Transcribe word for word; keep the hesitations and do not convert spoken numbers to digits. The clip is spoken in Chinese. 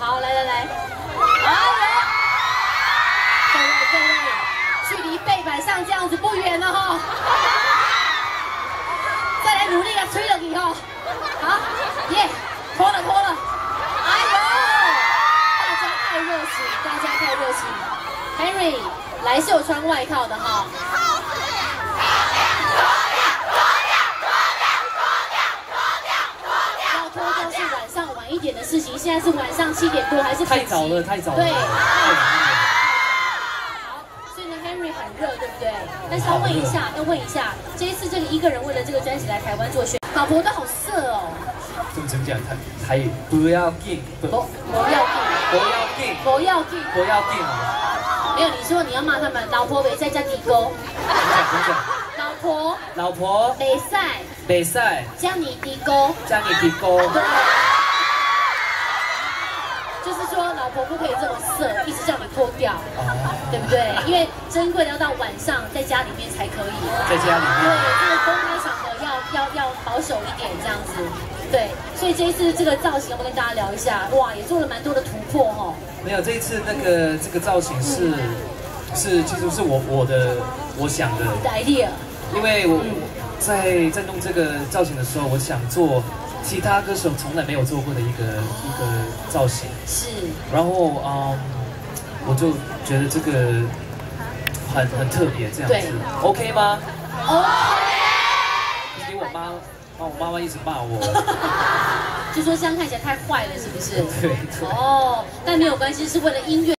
好，来来来，哎各位各位，距离背板上这样子不远了哈，再来努力啊，吹了你哈，好，耶，脱了脱了，哎呦，大家太热情，大家太热情 ，Henry 来是有穿外套的哈。 一点的事情，现在是晚上七点多，还是太早了，太早了。 对。好，所以呢 ，Henry 很热，对不对？但是要问一下，要问一下，这一次这个一个人为了这个专辑来台湾做宣，老婆都好色哦。 怎么怎么讲？台台语不要紧， 不不要紧， 不要紧， 不要紧， 不要紧啊！ 没有，你说你要骂他们，老婆没在家地沟。 怎么讲？ 老婆， 老婆， 没赛， 没赛， 将你地沟， 将你地沟。 就是说，老婆不可以这么色，一直叫你脱掉，对不对？因为珍贵的要到晚上在家里面才可以， 在家里面。 对，这个公开场合要要要保守一点，这样子。对，所以这一次这个造型，要不跟大家聊一下？哇，也做了蛮多的突破哦。 没有，这一次那个这个造型是、嗯、是其实是我我的我想的 idea， 因为我、嗯、在在弄这个造型的时候，我想做。 其他歌手从来没有做过的一个一个造型， 是。然后嗯，我就觉得这个很很特别，这样子 ，OK 吗 ？OK。 因为我妈，我妈妈一直骂我， 就说这样看起来太坏了，是不是？ 对。 哦，但没有关系，是为了音乐。